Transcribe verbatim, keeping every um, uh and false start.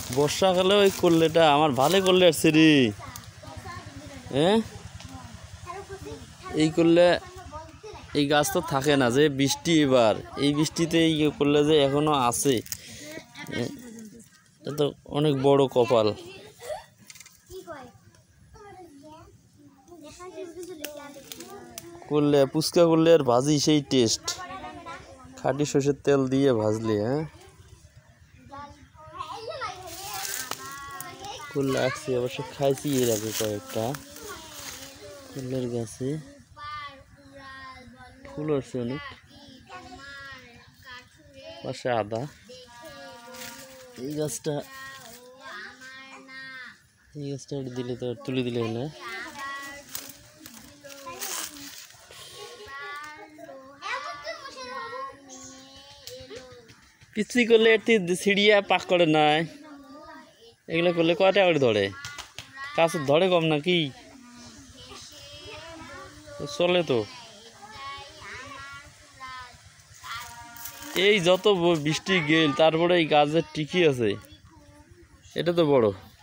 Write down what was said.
বর্ষাকালে ওই করলেটা আমার ভালো করলে আসছে রে। হ্যাঁ, এই করলে এই গাছ তো থাকে না, যে বৃষ্টি এবার এই বৃষ্টিতে ইয়ে করলে যে এখনো আছে, এটা তো অনেক বড় কপাল। করলে ফুচকা করলে আর ভাজি সেই টেস্ট, খাঁটি সর্ষের তেল দিয়ে ভাজলে। হ্যাঁ, করলে আসছি, অবশ্য খাইছি এর আগে কয়েকটা। ফুলের গাছে ফুল আসছে অনেক, পাশে আদা। এই গাছটা এই গাছটা দিলে তো তুলে দিলে না। পিচ্ছি করলে একটি সিঁড়িয়া পাক করে নাই, এগুলো করলে কয়টা করে ধরে? কাছ ধরে কম নাকি? চলে তো। এই যত বৃষ্টি গেল তারপরে এই গাছের টিকি আছে, এটা তো বড়।